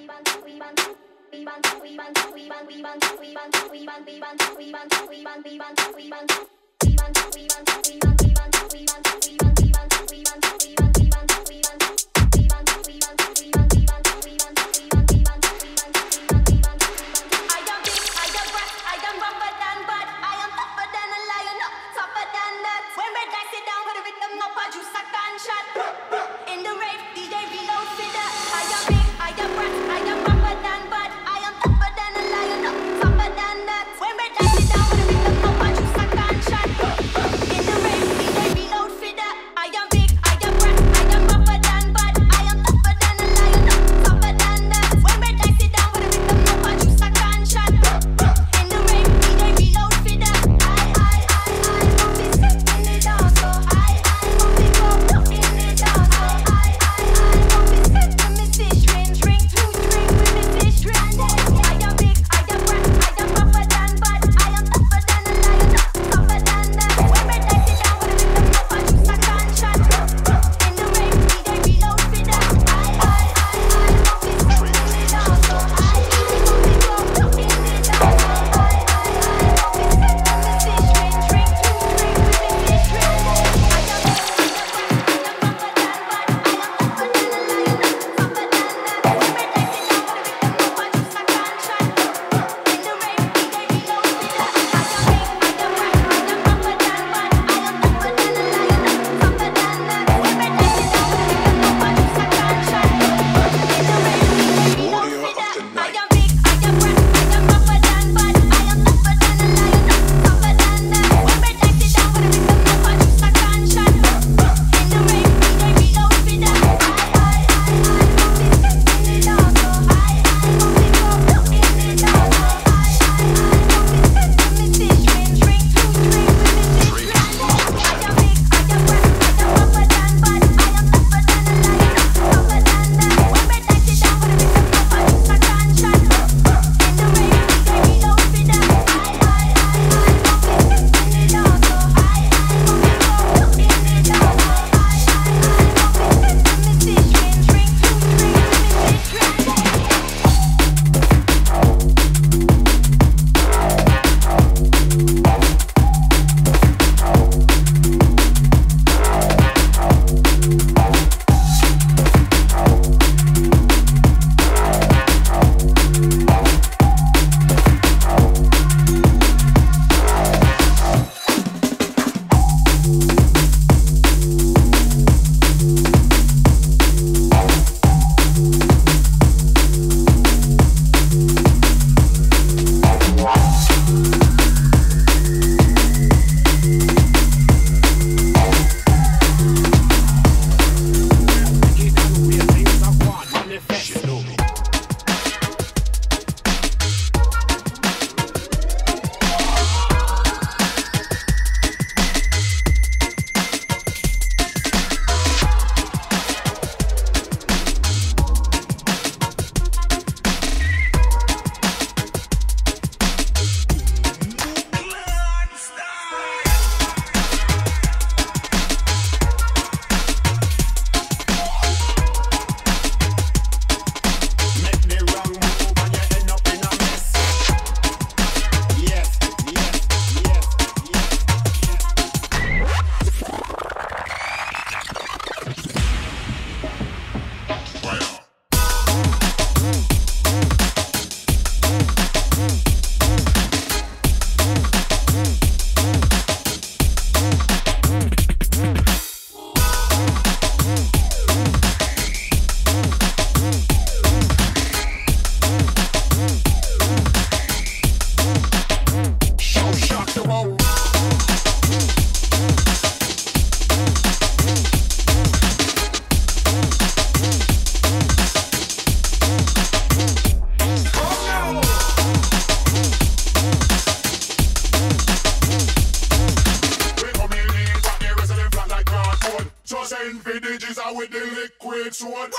with the liquid sword.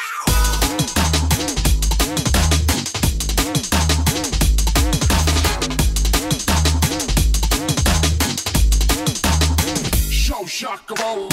Show shock of all.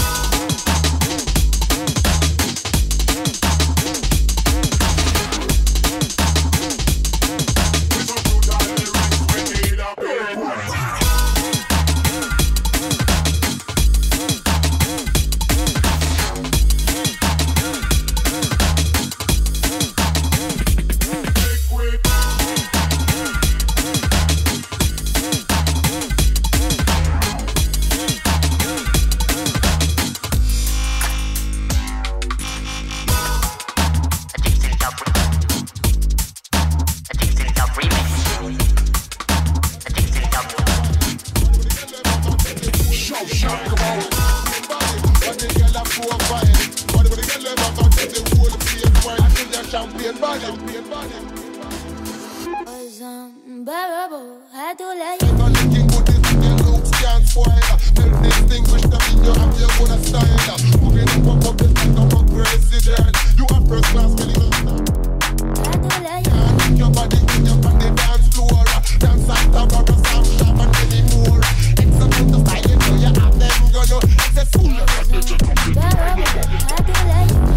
unbearable. Had to let If I'm looking good, this your looks can't spoil. Help distinguish them in your have your own style. Moving up this like I'm a president. You are first class, really not stop. had to let you. Your body in your body dance floor. Dance after rubber, stamp, stamp, and many more. Execute the style, you know you have them gonna. It's a fool. Unbearable. Had to let you.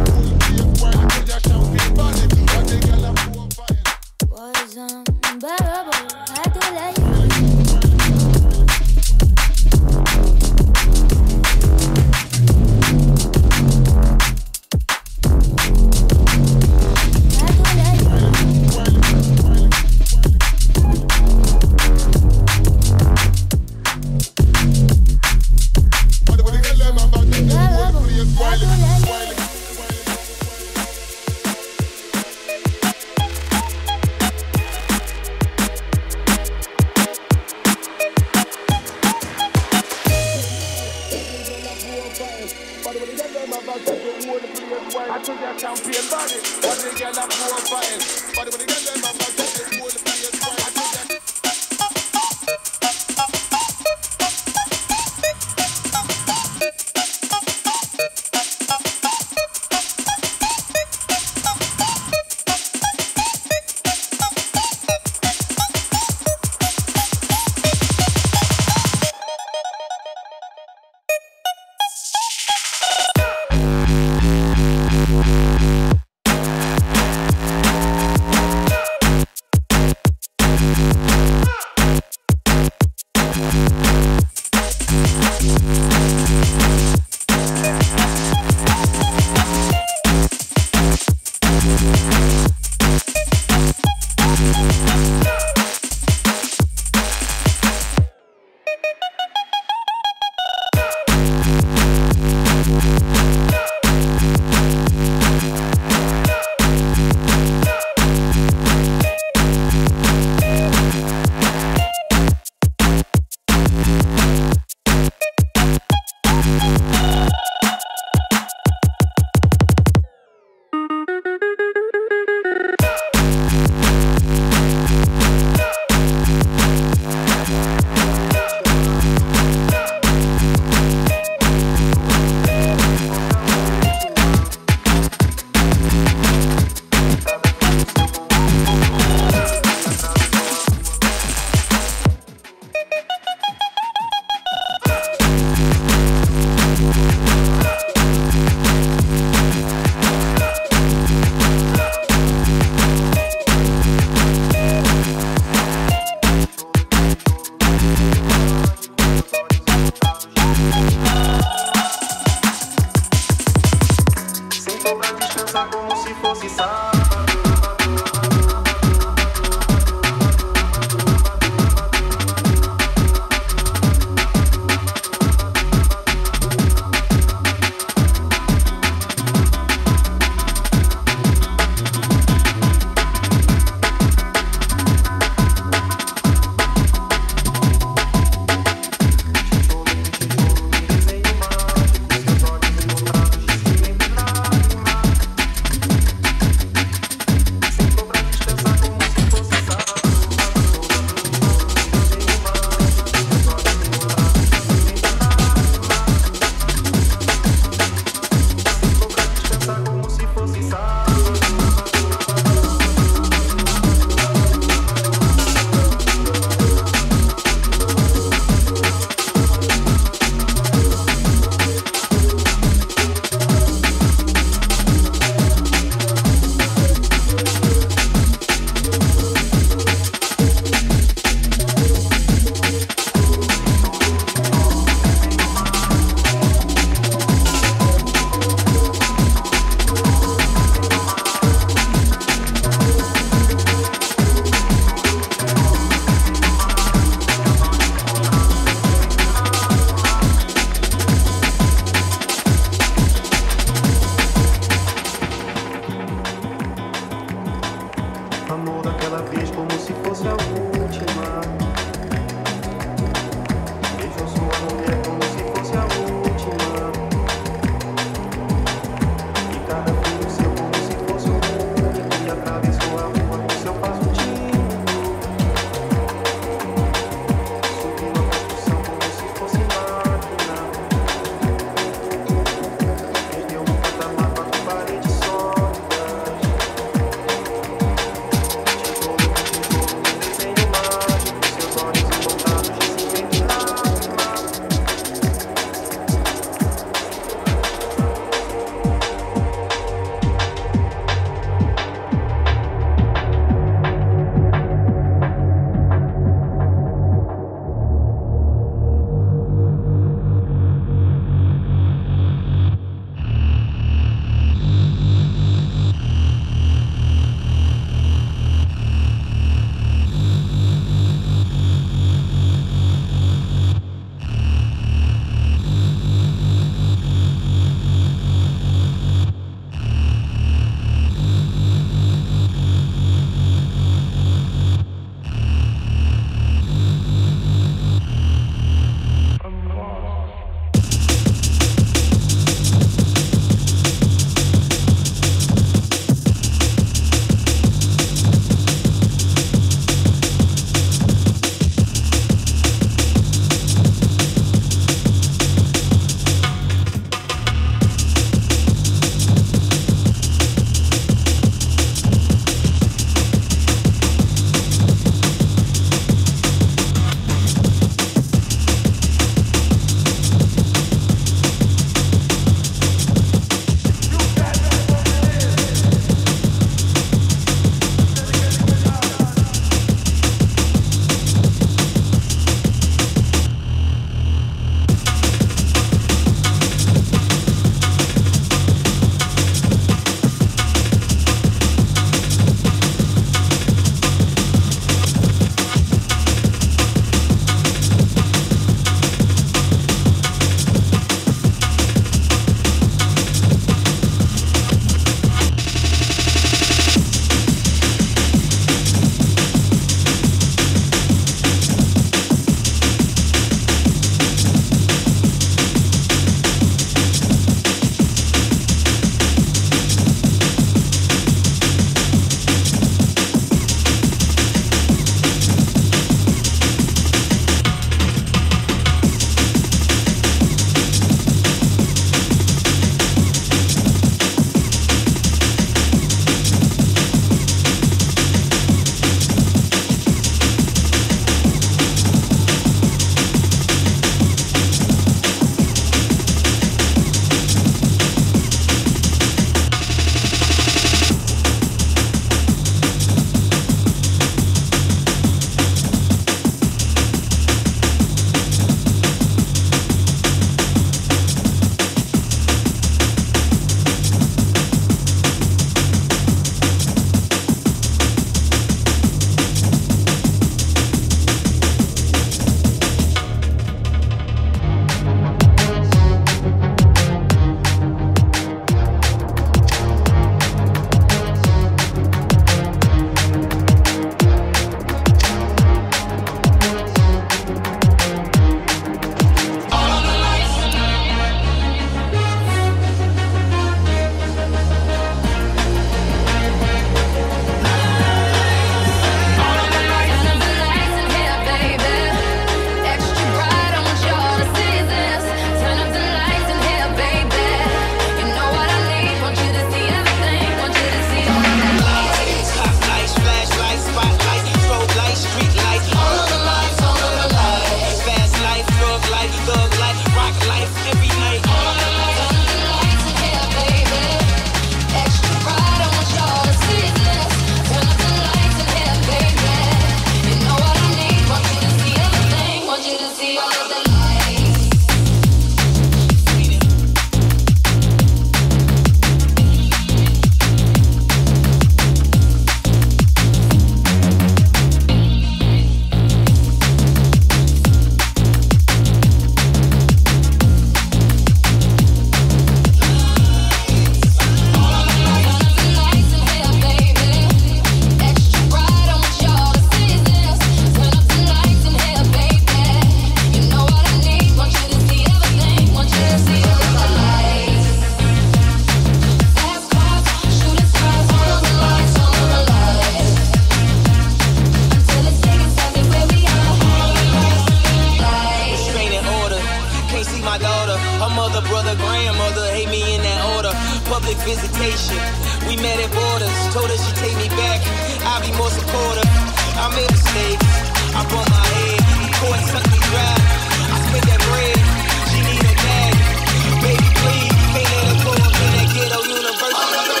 invitation. We met at Borders, told her she'd take me back. I'll be more supportive. I made mistakes, I bumped my head. The court sucked me dry. I spent that bread, she need a bag. Baby, please, can't let her go up in that ghetto university.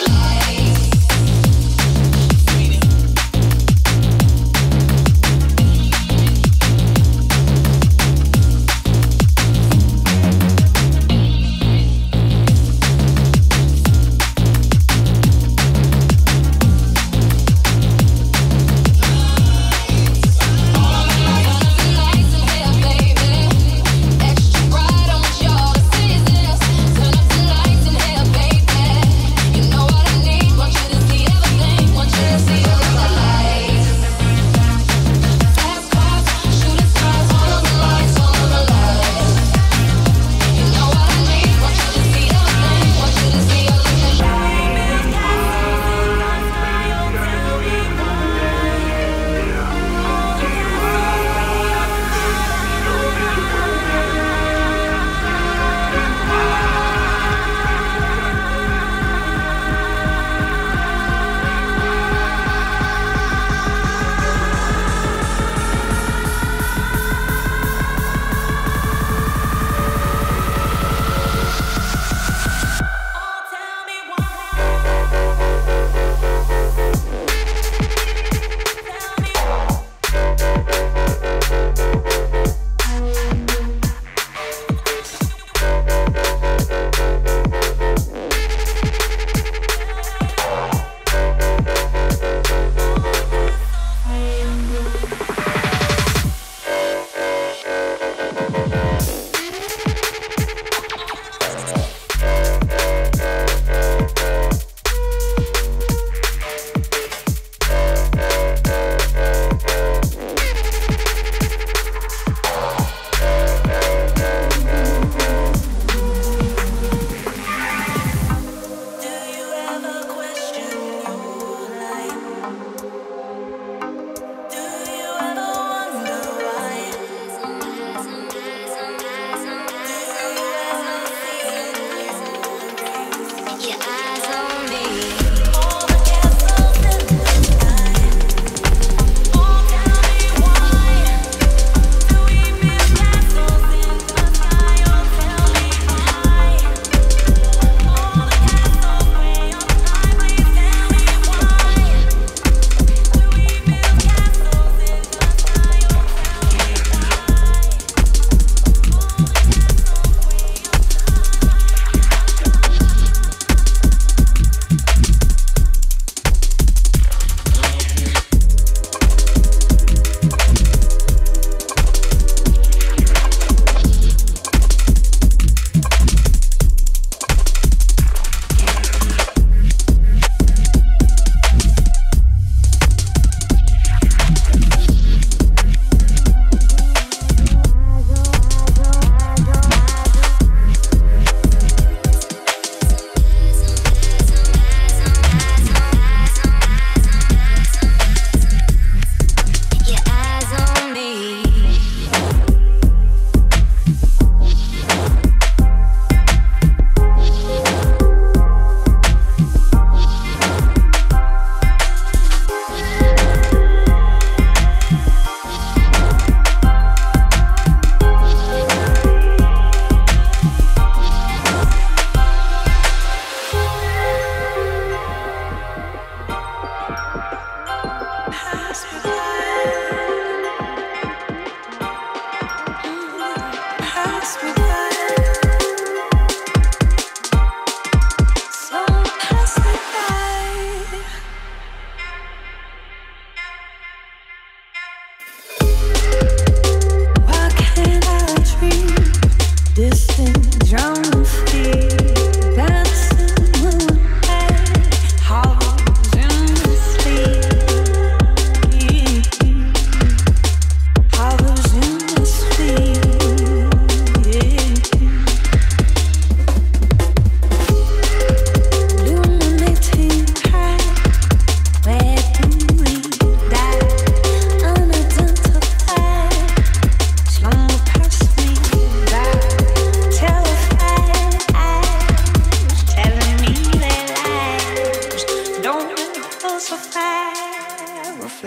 Extra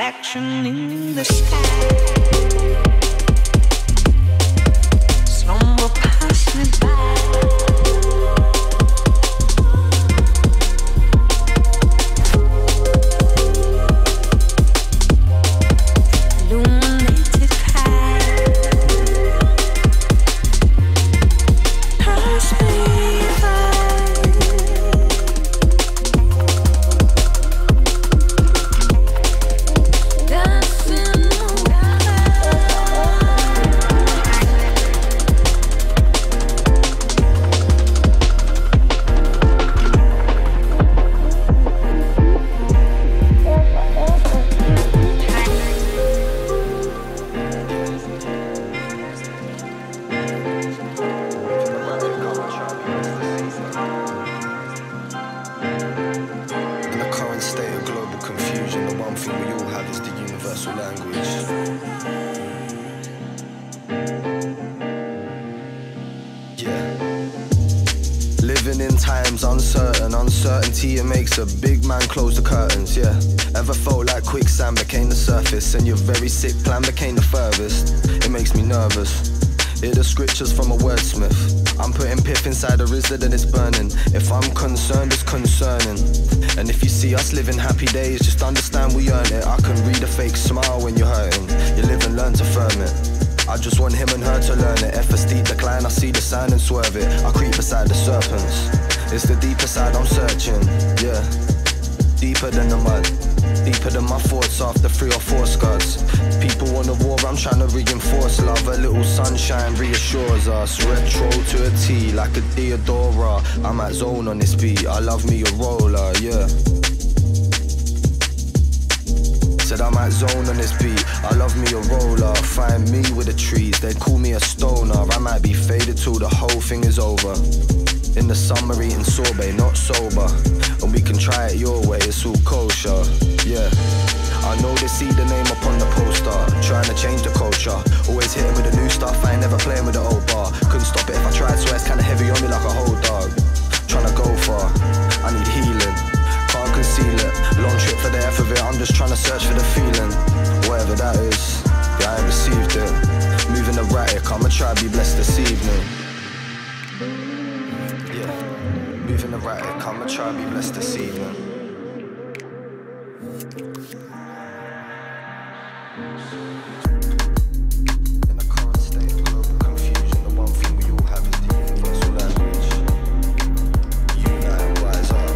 reflection in the sky. Slumber pass me by. It makes a big man close the curtains, yeah. Ever felt like quicksand became the surface, and your very sick plan became the furthest? It makes me nervous. Hear the scriptures from a wordsmith. I'm putting pith inside a rizard and it's burning. If I'm concerned, it's concerning. And if you see us living happy days, just understand we earn it. I can read a fake smile when you're hurting. You live and learn to firm it. I just want him and her to learn it. If a steep decline, I see the sign and swerve it. I creep beside the serpents. It's the deeper side I'm searching, yeah. Deeper than the mud, deeper than my thoughts after 3 or 4 scuds. People want a war, I'm trying to reinforce love. A little sunshine reassures us. Retro to a T, like a Theodora. I'm at zone on this beat, I love me a roller, yeah. Said I'm at zone on this beat, I love me a roller. Find me with the trees, they call me a stoner. I might be faded till the whole thing is over. In the summer eating sorbet, not sober. And we can try it your way, it's all kosher, yeah. I know they see the name up on the poster, trying to change the culture. Always hitting with the new stuff, I ain't never playing with the old bar. Couldn't stop it if I tried, so it's kinda heavy on me like a whole dog. Trying to go far, I need healing, can't conceal it. Long trip for the F of it, I'm just trying to search for the feeling. Whatever that is, yeah, I ain't received it. Moving erratic, I'ma try to be blessed this evening. Moving erratic, I'ma try and be blessed this evening. In a current state of global confusion, the one thing we all have is the universal language. Unite and rise up.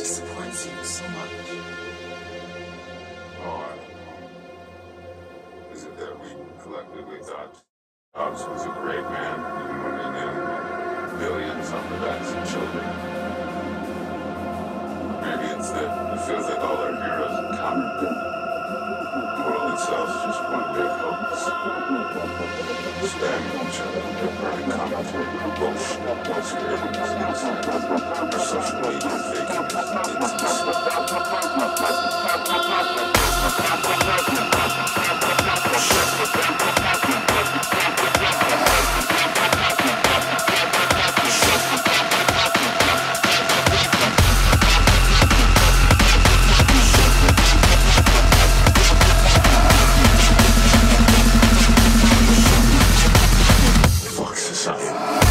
disappoints you so much? Oh, I don't know. Is it that we collectively thought Hobbs was a great man, even when they knew billions on the backs of children? Maybe it's that it feels like all our heroes are counterfeit. The world itself's just one big hoax. Spamming each other with their burning commentary, bullshit, insecurities, our social media fuck society.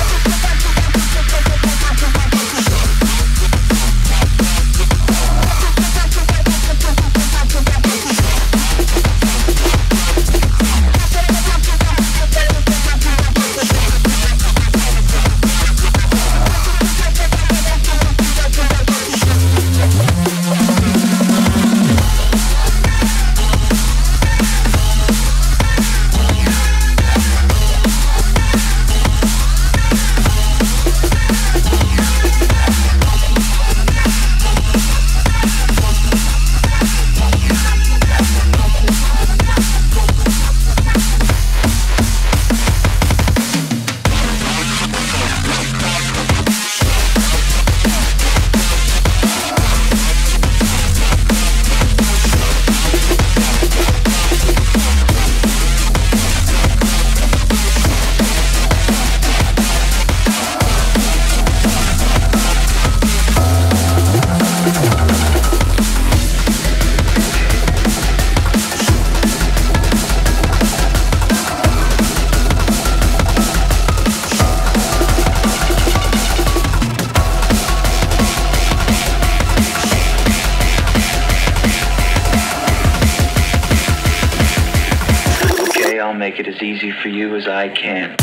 I'll make it as easy for you as I can.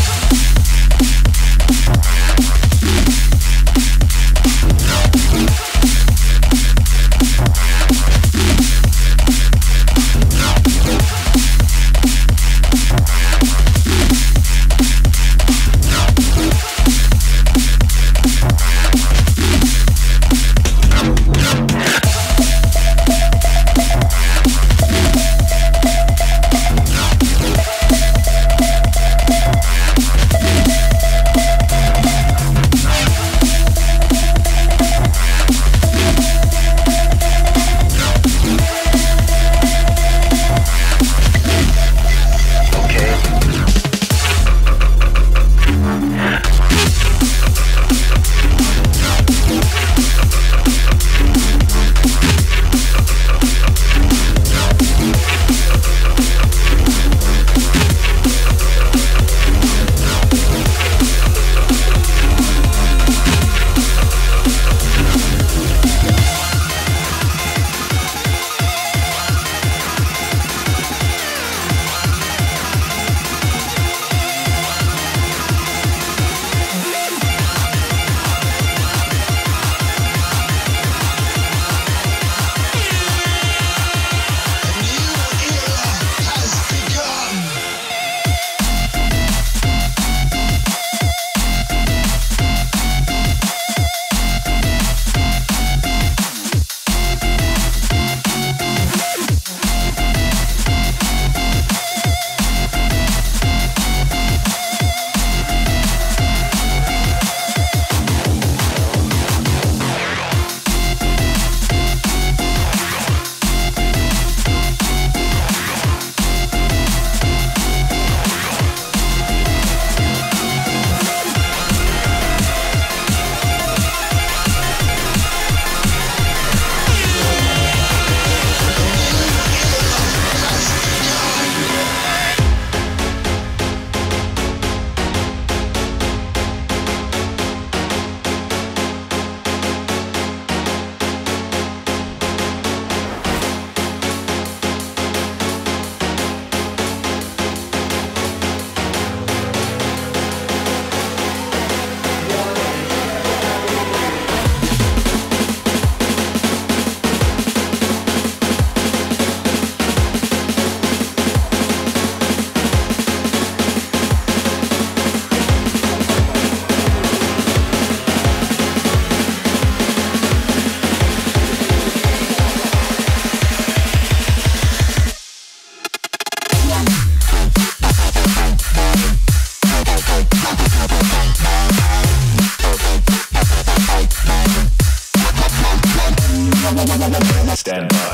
Stand by.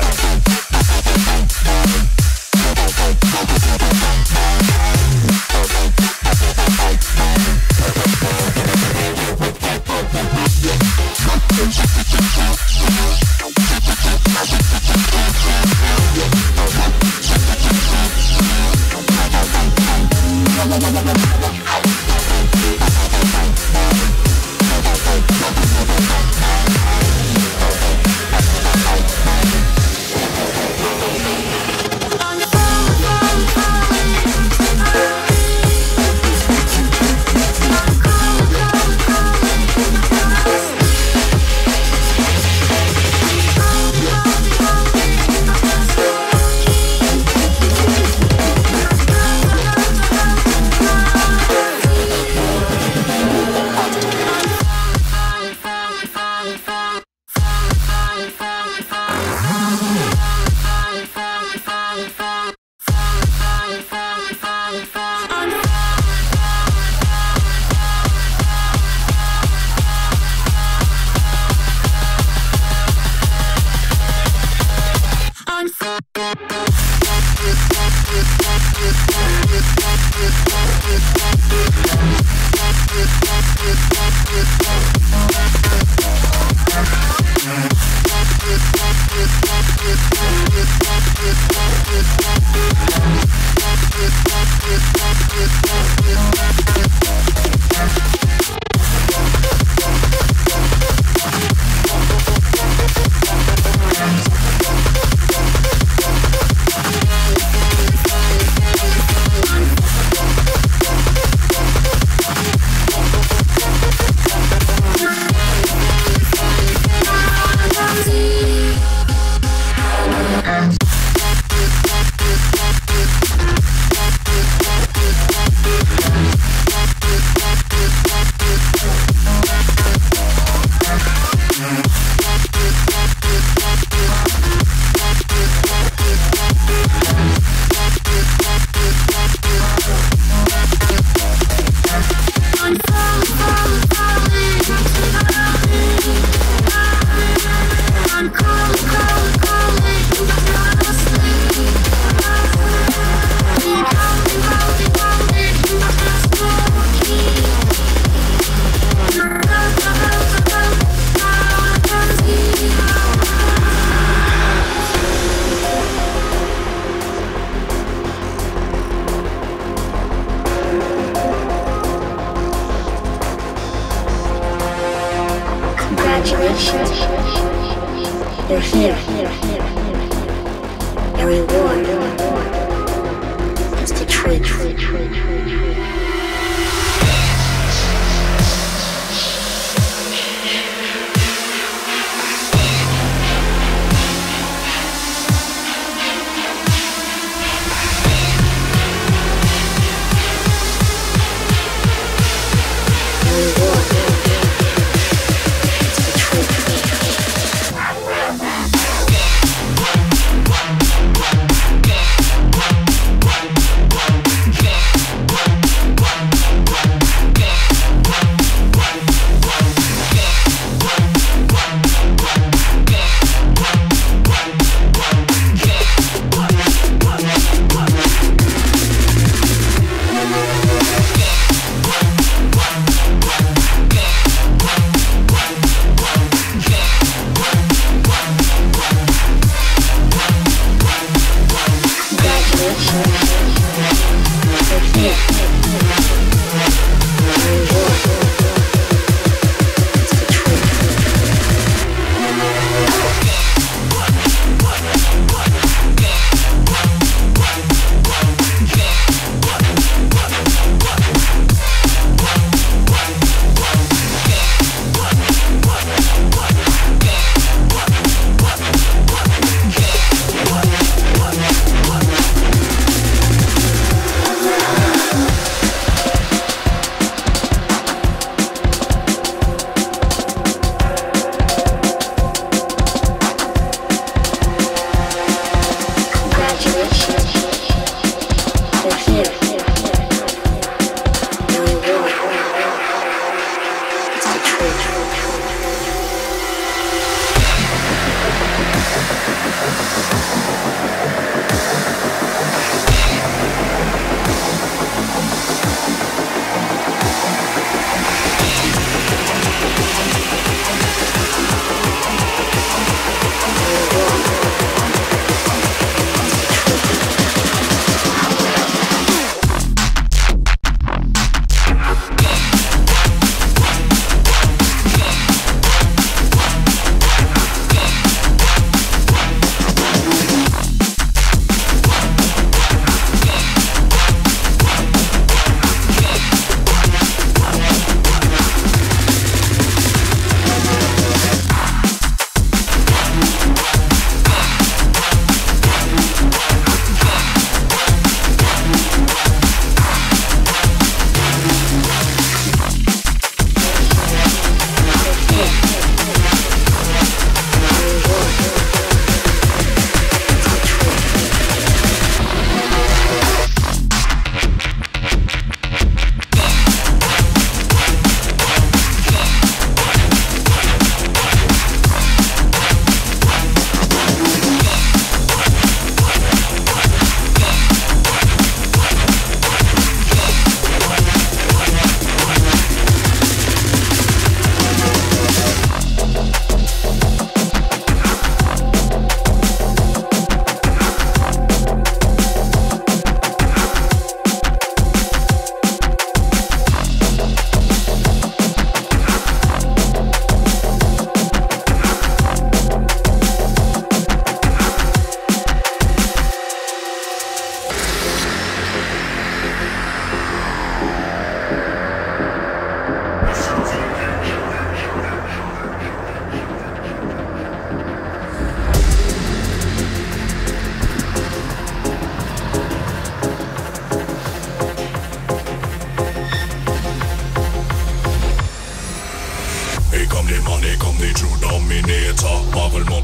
Congratulations. You're here. Your reward is the truth.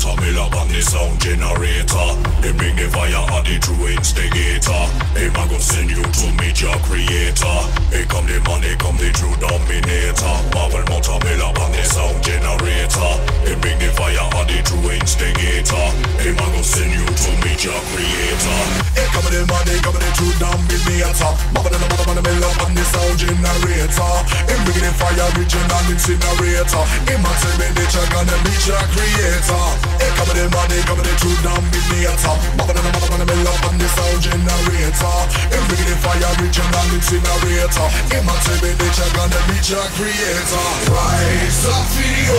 Motamilla on the sound generator. Him bring the fire on the true instigator. Him a go send you to meet your creator. Here come the money, come the true dominator. Marvel Motamilla on the sound generator. Him bring the fire on the true instigator. Him a go send you to meet your creator. Here come the money, come the true dominator. Marvel Motamilla on the sound generator. Him bring the fire, original incinerator. Him a tell me that you're gonna meet your creator. Here come the money, come the true dominator. Marvel Motamilla on the sound generator. Him bring the fire, original incinerator. Him a tell me that you're gonna meet your creator. Rise up, video,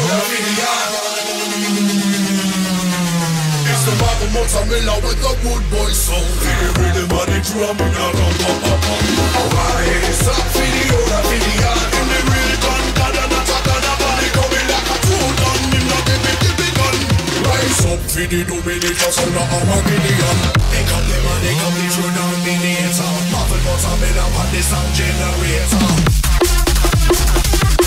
it's the Marvel Motamilla with the good boy soul. Give me the money, drum in a rum, pum, pum, pum. Rise up, video, in the real gun, not a gun, a body coming like a true gun. Him not give me gun. Rise up, video, dominator, son of Armageddon. Here come the money, come the true dominator. Marvel Motamilla on the sound generator.